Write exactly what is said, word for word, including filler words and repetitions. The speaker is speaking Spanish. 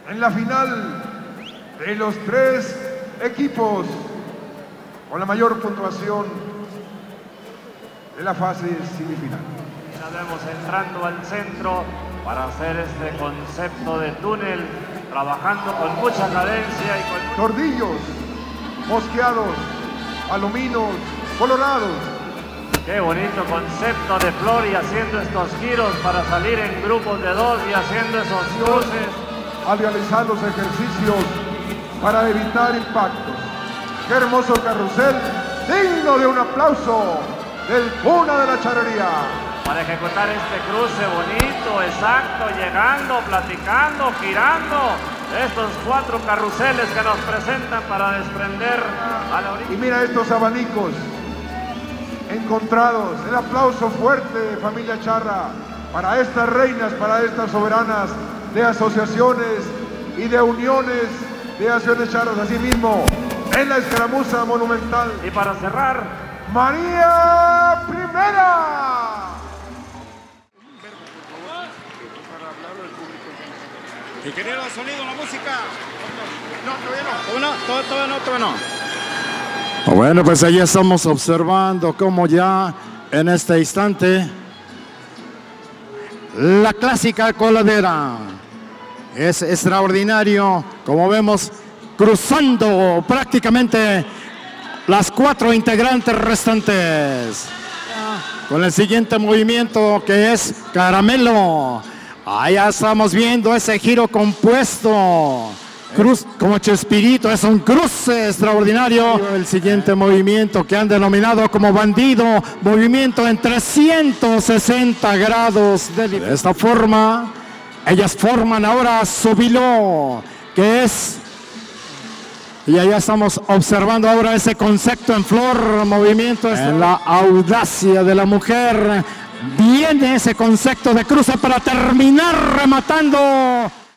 en la final de los tres equipos con la mayor puntuación de la fase semifinal. Ya vemos entrando al centro para hacer este concepto de túnel, trabajando con mucha cadencia y con... Tordillos, mosqueados, palominos, colorados. Qué bonito concepto de Flor y haciendo estos giros para salir en grupos de dos y haciendo esos cruces. Al realizar los ejercicios para evitar impactos. Qué hermoso carrusel, digno de un aplauso del cuna de la charrería. Para ejecutar este cruce bonito, exacto, llegando, platicando, girando. Estos cuatro carruseles que nos presentan para desprender a la orilla. Y mira estos abanicos encontrados. El aplauso fuerte, familia Charra, para estas reinas, para estas soberanas de asociaciones y de uniones de acciones charras, así mismo en la escaramuza monumental. Y para cerrar, María Primera. Ingeniero de sonido, la música. No, todavía no. ¿Todavía no? Todavía no, todavía no. Bueno, pues ahí estamos observando cómo ya en este instante la clásica coladera es extraordinario, como vemos cruzando prácticamente las cuatro integrantes restantes con el siguiente movimiento que es Caramelo. Allá estamos viendo ese giro compuesto. Cruz como Chespirito, es un cruce extraordinario. El siguiente movimiento que han denominado como bandido, movimiento en trescientos sesenta grados. De, de esta forma, ellas forman ahora su biló, que es... Y allá estamos observando ahora ese concepto en flor, movimiento en la audacia de la mujer. Viene ese concepto de cruce para terminar rematando.